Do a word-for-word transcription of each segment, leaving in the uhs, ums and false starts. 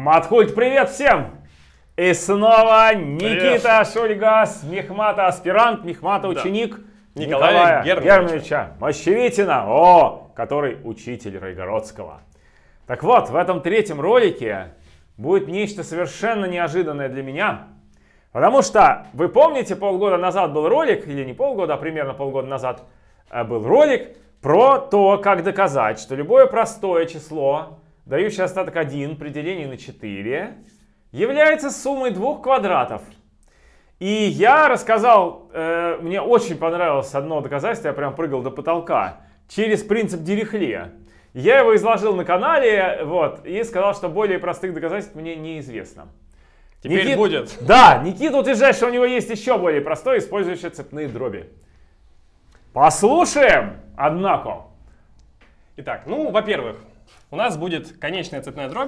Маткульт, привет всем! И снова Никита привет. Шульгас, Мехмата аспирант, Мехмата ученик да. Николая, Николая Германовича Мощевитина, о, который учитель Райгородского. Так вот, в этом третьем ролике будет нечто совершенно неожиданное для меня. Потому что, вы помните, полгода назад был ролик, или не полгода, а примерно полгода назад был ролик про то, как доказать, что любое простое число, дающее остаток один при делении на четыре, является суммой двух квадратов. И я рассказал, э, мне очень понравилось одно доказательство, я прям прыгал до потолка, через принцип Дирихле. Я его изложил на канале, вот, и сказал, что более простых доказательств мне неизвестно. Теперь Никит... будет. Да, Никита утверждает, что у него есть еще более простой, использующий цепные дроби. Послушаем, однако. Итак, ну, во-первых, у нас будет конечная цепная дробь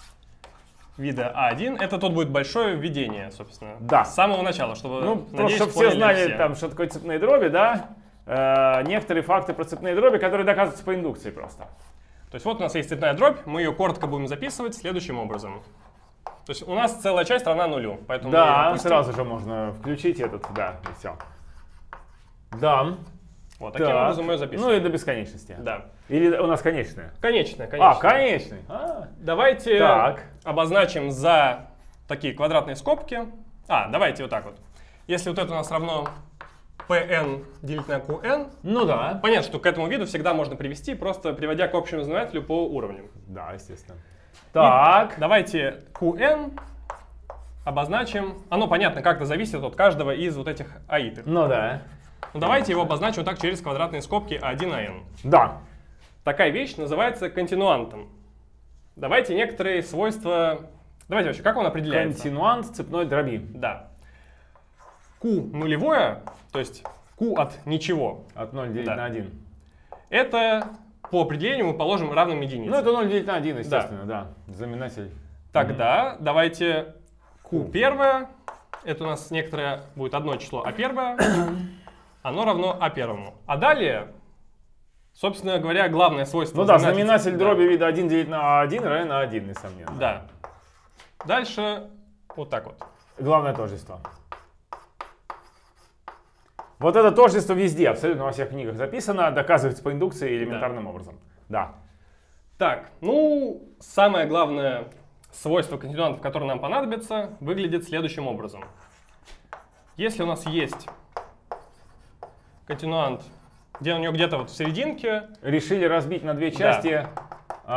вида а один. Это тут будет большое введение, собственно. Да. С самого начала, чтобы, ну, надеюсь, чтобы все знали, все. Там, что такое цепные дроби, да? Э, некоторые факты про цепные дроби, которые доказываются по индукции просто. То есть вот у нас есть цепная дробь, мы ее коротко будем записывать следующим образом. То есть у нас целая часть равна нулю, поэтому да, сразу же можно включить этот, да, и все. Да. Вот таким так. образом мы ее записываем. Ну и до бесконечности. Да. Или у нас конечная? Конечная, конечная. А, конечный. А. Давайте так. обозначим за такие квадратные скобки. А, давайте вот так вот. Если вот это у нас равно Pn делить на Qn, ну да. Понятно, что к этому виду всегда можно привести, просто приводя к общему знаменателю по уровням. Да, естественно. Так. И давайте Qn обозначим. Оно, понятно, как-то зависит от каждого из вот этих аитов. Ну да. Ну, давайте его обозначим вот так через квадратные скобки а один а n. Да. Такая вещь называется континуантом. Давайте некоторые свойства... Давайте вообще, как он определяется? Континуант цепной дроби. Да. Q нулевое, то есть Q от ничего. От ноль делить да. на один. Это по определению мы положим равным единице. Ну, это ноль делить на один, естественно, да. да. Знаменатель. Тогда mm-hmm. давайте Q первое. Это у нас некоторое будет одно число а первое. Оно равно а первому. А далее, собственно говоря, главное свойство... Ну да, знаменатель да. дроби вида один делить на один равен на один, несомненно. Да. Дальше вот так вот. Главное тождество. Вот это тождество везде, абсолютно во всех книгах записано, доказывается по индукции элементарным да. образом. Да. Так, ну, самое главное свойство континуантов, которое нам понадобится, выглядит следующим образом. Если у нас есть континуант, где у него где-то вот в серединке. Решили разбить на две части, да.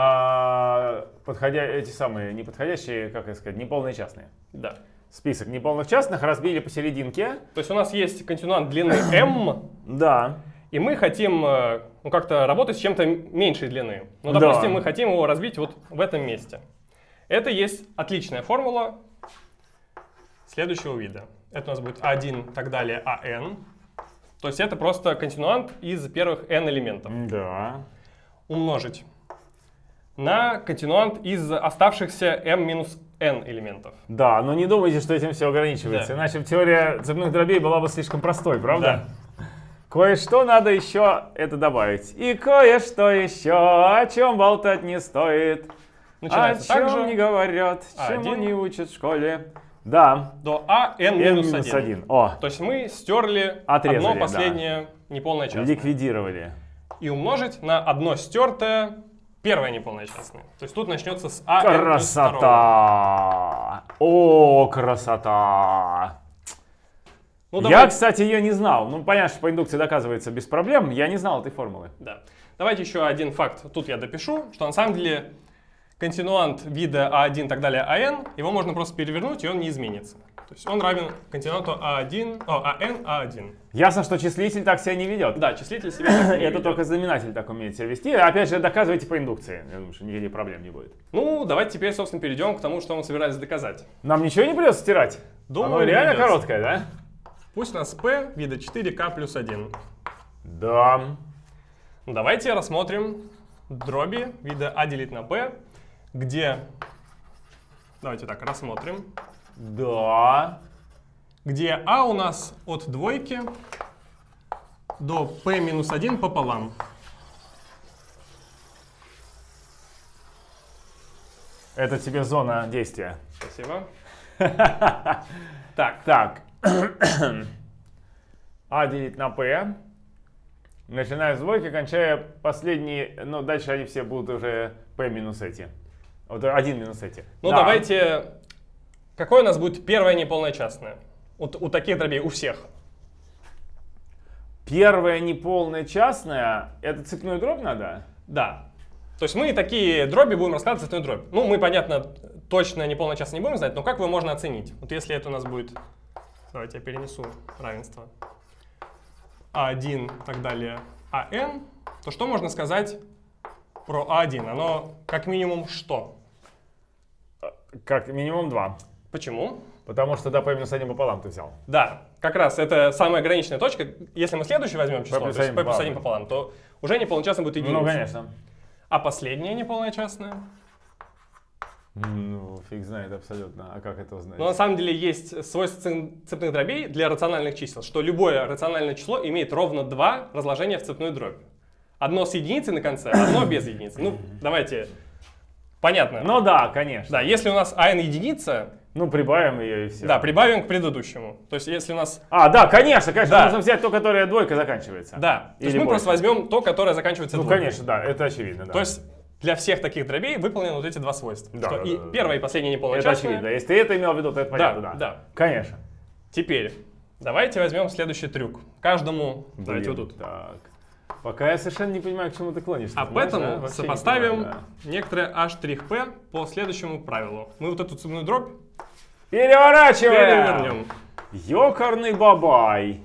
а, подходя, эти самые неподходящие, как это сказать, неполные частные. Да. Список неполных частных разбили посерединке. То есть у нас есть континуант длины m. Да. И мы хотим ну, как-то работать с чем-то меньшей длины. Ну, допустим, да. мы хотим его разбить вот в этом месте. Это есть отличная формула следующего вида. Это у нас будет а один, так далее, ан. То есть это просто континуант из первых n элементов. Да. Умножить на континуант из оставшихся m минус n элементов. Да, но не думайте, что этим все ограничивается. Да. Иначе теория цепных дробей была бы слишком простой, правда? Да. Кое-что надо еще это добавить. И кое-что еще, о чем болтать не стоит. Начинается о чем также не говорят, чему не учат в школе. Да. До а n минус один. О. То есть мы стерли Отрезали, одно последнее да. неполное частное. Ликвидировали. И умножить на одно стертое первое неполное частное. То есть тут начнется с а n красота! О, красота! Ну, я, кстати, ее не знал. Ну, понятно, что по индукции доказывается без проблем. Я не знал этой формулы. Да. Давайте еще один факт тут я допишу, что на самом деле континуант вида а один, так далее, ан, его можно просто перевернуть, и он не изменится. То есть он равен континуанту а один, о, ан, а один. Ясно, что числитель так себя не ведет. Да, числитель себя так не ведет. Это только знаменатель так умеет себя вести. Опять же, доказывайте по индукции. Я думаю, что никаких проблем не будет. Ну, давайте теперь, собственно, перейдем к тому, что мы собирались доказать. Нам ничего не придется стирать? Думаю, оно реально придется. Короткое, да? Пусть у нас p вида четыре ка плюс один. Да. Давайте рассмотрим дроби вида а делить на p, где... Давайте так, рассмотрим. Да. Где а у нас от двойки до p минус один пополам. Это тебе зона действия. Спасибо. Так. Так. А делить на P. Начиная с двойки, кончая последние, ну дальше они все будут уже P минус эти. Вот один минус эти. Ну да. Давайте, какое у нас будет первое неполное частное? Вот у таких дробей, у всех. Первое неполное частное, это цепную дробь надо? Да. То есть мы такие дроби будем раскладывать цепную дробь. Ну, мы, понятно, точно неполное частное не будем знать, но как его можно оценить? Вот если это у нас будет, давайте я перенесу равенство, а один и так далее, АН, то что можно сказать про а один? Оно как минимум что? Как минимум два. Почему? Потому что до P минус один пополам ты взял. Да, как раз это самая ограниченная точка. Если мы следующее возьмем число, то есть P плюс один пополам, то уже неполное частное будет единица. Ну, конечно. А последнее неполное частное? Ну, фиг знает абсолютно. А как это узнать? Но на самом деле есть свойство цепных дробей для рациональных чисел, что любое рациональное число имеет ровно два разложения в цепную дробь. Одно с единицей на конце, одно без единицы. Ну, давайте. Понятно. Ну да, конечно. Да, если у нас АН единица... Ну, прибавим ее и все. Да, прибавим к предыдущему. То есть, если у нас... А, да, конечно, конечно, да. нужно взять то, которое двойка заканчивается. Да, то есть мы больше. Просто возьмем то, которое заканчивается ну, двойкой. Ну, конечно, да, это очевидно. Да. То есть, для всех таких дробей выполнены вот эти два свойства. Да, что да, и да, да. первое и последнее неполное это частное. очевидно. Если ты это имел в виду, то это понятно, да. Да, да. Конечно. Теперь, давайте возьмем следующий трюк. Каждому... Блин, давайте вот тут. Так. Пока я совершенно не понимаю, к чему ты клонишься. А поэтому да? сопоставим понимаю, да. некоторое H'P по следующему правилу. Мы вот эту цепную дробь переворачиваем. Перевернем. Ёкарный бабай.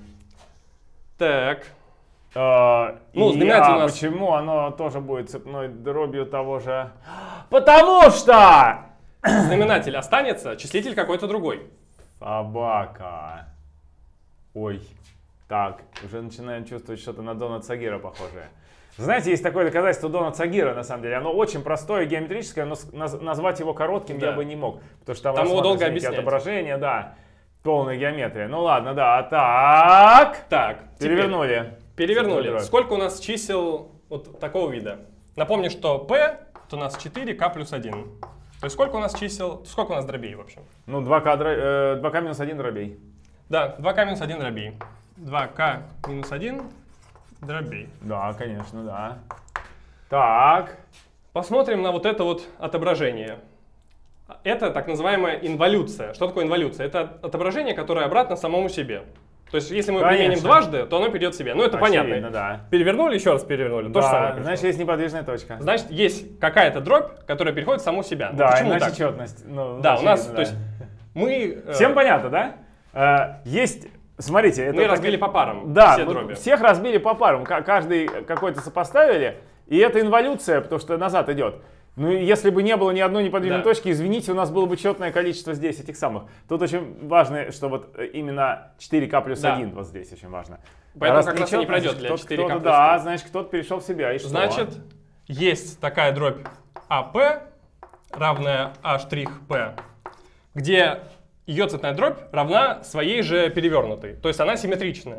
Так. А, ну, и, знаменатель а у нас... почему оно тоже будет цепной дробью того же? Потому что... Знаменатель останется, числитель какой-то другой. Собака. Ой. Так, уже начинаем чувствовать что-то на Дона Цагира похожее. Знаете, есть такое доказательство Дона Цагира, на самом деле. Оно очень простое, геометрическое, но наз назвать его коротким да. я бы не мог. Потому что там, там его долго объяснять. Отображение, да. Полная геометрия. Ну ладно, да. Так. Так. Перевернули. Перевернули. Сколько у нас чисел вот такого вида? Напомню, что P, то у нас четыре, K плюс один. То есть сколько у нас чисел, сколько у нас дробей в общем? Ну, два К э, минус один дробей. Да, два К минус один дробей. два К минус один дробей. Да, конечно, да. Так. Посмотрим на вот это вот отображение. Это так называемая инволюция. Что такое инволюция? Это отображение, которое обратно самому себе. То есть, если мы конечно. применим дважды, то оно перейдет себе. Ну, это очевидно, понятно. Да. Перевернули, еще раз перевернули. Да, то же самое. значит, есть неподвижная точка. Значит, есть какая-то дробь, которая переходит в саму себя. Да, ну, почему иначе так? четность. Ну, да, у нас, да. то есть, мы... Всем э, понятно, да? Э, есть, смотрите... Это мы так... разбили по парам да, все мы дроби. всех разбили по парам. Каждый какой-то сопоставили, и это инволюция, потому что назад идет. Ну, если бы не было ни одной неподвижной да. точки, извините, у нас было бы четное количество здесь этих самых. Тут очень важно, что вот именно четыре К плюс один да. вот здесь очень важно. Поэтому раз как раз и не пройдет для четыре К плюс один. Да, значит, кто-то перешел в себя. И что? Значит, есть такая дробь АП, равная H'P, где ее цветная дробь равна своей же перевернутой. То есть она симметричная.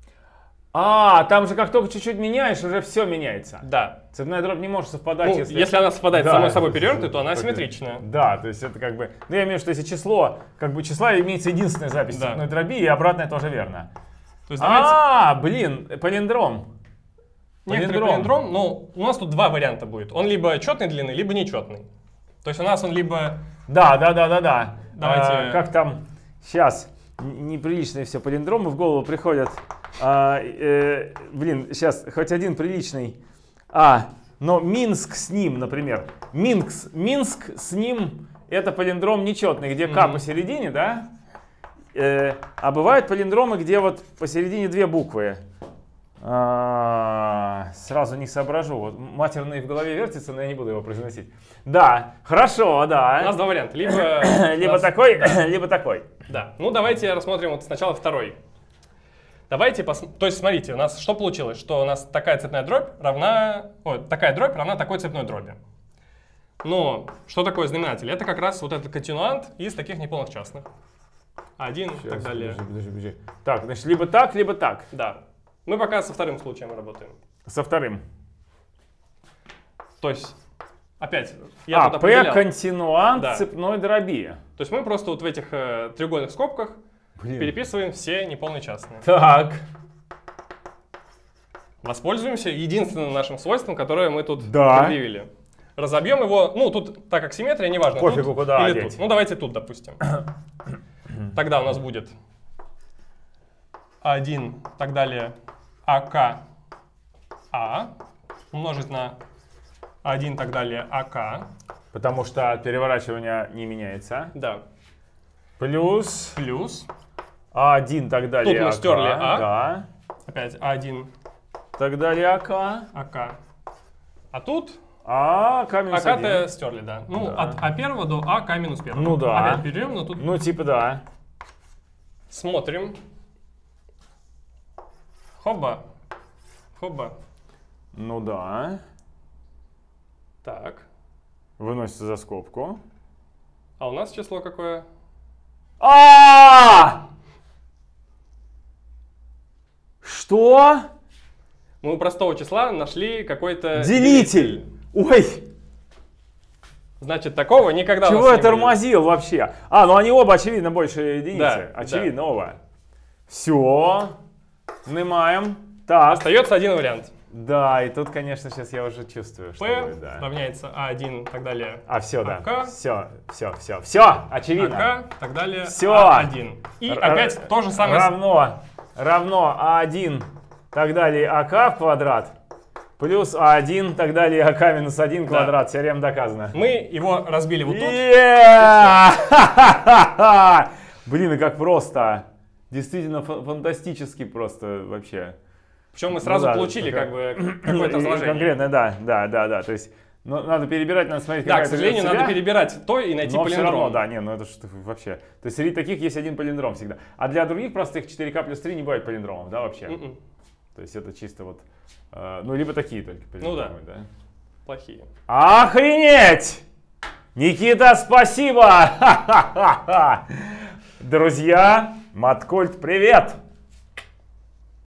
А, там же как только чуть-чуть меняешь, уже все меняется. Да. Цепная дробь не может совпадать, ну, если... Если она совпадает да, с самой собой перевернутой, то она симметричная. Да, то есть это как бы... Ну, я имею в виду, что если число, как бы числа имеется единственная запись да. цепной дроби, и обратное тоже верно. То есть, давайте... А, блин, палиндром. Некоторый палиндром, но у нас тут два варианта будет. Он либо четной длины, либо нечетный. То есть у нас он либо... Да, да, да, да, да. Давайте... А, как там сейчас неприличные все палиндромы в голову приходят. А, э, блин, сейчас хоть один приличный. А, но Минск с ним, например. Минск, Минск с ним это палиндром нечетный, где К mm-hmm. посередине, да? Э, а бывают палиндромы, где вот посередине две буквы. А, сразу не соображу. Вот матерный в голове вертится, но я не буду его произносить. Да, хорошо, да. У нас два варианта. Либо, либо нас... такой, да. либо такой. Да. Ну, давайте рассмотрим вот сначала второй. Давайте посмотрим. То есть, смотрите, у нас что получилось? Что у нас такая цепная дробь равна... Ой, такая дробь равна такой цепной дроби. Но что такое знаменатель? Это как раз вот этот континуант из таких неполных частных. Один и так далее. Подожди, подожди, подожди. Так, значит, либо так, либо так. Да. Мы пока со вторым случаем работаем. Со вторым. То есть, опять, я а, тут определял. P континуант да. цепной дроби. То есть мы просто вот в этих э, треугольных скобках Блин. переписываем все неполные частные. Так. Воспользуемся единственным нашим свойством, которое мы тут да. предъявили. Разобьем его, ну тут, так как симметрия, неважно, Пофигу, тут куда или одеть. тут. Ну давайте тут, допустим. Тогда у нас будет один, так далее, АК, А, умножить на один, так далее, АК. Потому что от переворачивания не меняется. Да. Плюс. Плюс. А1, так далее, тут мы АК. стерли А. Да. Опять А1. Так далее, АК. АК. А тут А, К минус АК-то стерли, да. Ну, да. от А первого до АК минус первого. Ну да. Опять берем, но тут... Ну, типа да. Смотрим. Хоба. Хоба. Ну да. Так. Выносится за скобку. А у нас число какое? А! Что? Мы у простого числа нашли какой-то... Делитель! Ой! Значит, такого никогда Чего у нас я не было. тормозил вообще? А, ну они оба, очевидно, больше единицы. Да, очевидно, да. оба. Все. Снимаем. Так. Остается один вариант. Да, и тут, конечно, сейчас я уже чувствую, что P будет, да. равняется А1, так далее. А, все, да. АК. Все, все, все, все, очевидно. АК, так далее, Все. А1. И Р опять то же самое. Равно, равно А1, так далее, АК в квадрат, плюс А1, так далее, АК минус один квадрат. Да. Теорема доказана. Мы его разбили вот тут. Yeah! Блин, и как просто. Действительно фантастически просто вообще. Причем мы сразу ну, да, получили как, как бы какое-то разложение. Конкретно, да, да, да, да. То есть ну, надо перебирать, надо смотреть, да, какая к сожалению, надо перебирать то и найти но палиндром. все равно, да, не, ну это что вообще. То есть среди таких есть один палиндром всегда. А для других простых четыре ка плюс три не бывает палиндромов, да, вообще? Mm-mm. То есть это чисто вот, э, ну либо такие только палиндромы, ну, да. да. Плохие. Охренеть! Никита, спасибо! Друзья, Маткульт, привет!